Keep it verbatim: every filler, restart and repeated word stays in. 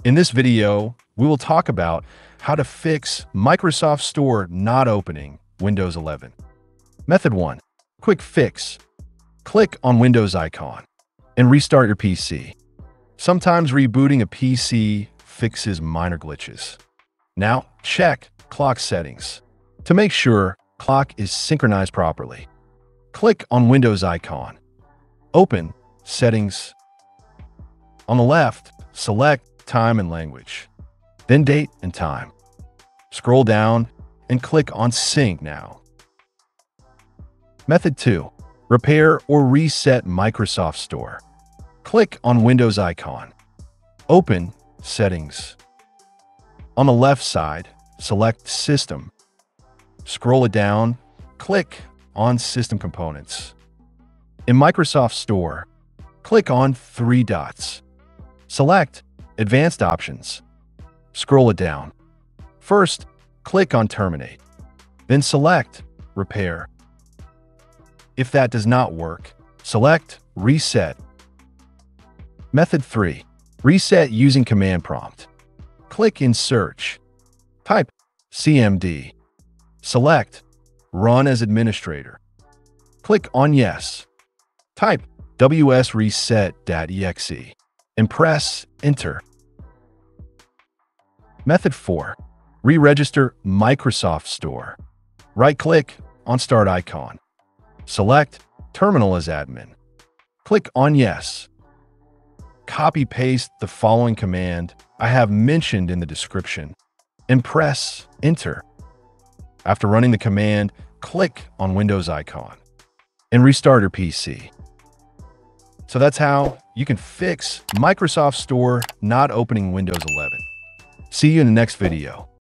In this video, we will talk about how to fix Microsoft Store not opening Windows eleven. Method one. Quick fix. Click on Windows icon and restart your P C. Sometimes rebooting a P C fixes minor glitches. Now, check clock settings. To make sure clock is synchronized properly, click on Windows icon. Open Settings. On the left, select Time and Language, then Date and Time. Scroll down and click on Sync now. Method two. Repair or reset Microsoft Store. Click on Windows icon. Open Settings. On the left side, select System. Scroll it down, click on System Components. In Microsoft Store, click on three dots. Select Advanced Options. Scroll it down. First, click on Terminate. Then select Repair. If that does not work, select Reset. Method three. Reset using Command Prompt. Click in Search. Type C M D. Select Run as Administrator. Click on Yes. Type W S reset dot E X E and press Enter. Method four. Re-register Microsoft Store. Right-click on Start icon. Select Terminal as Admin. Click on Yes. Copy-paste the following command I have mentioned in the description and press Enter. After running the command, click on Windows icon and restart your P C. So that's how you can fix Microsoft Store not opening Windows eleven. See you in the next video.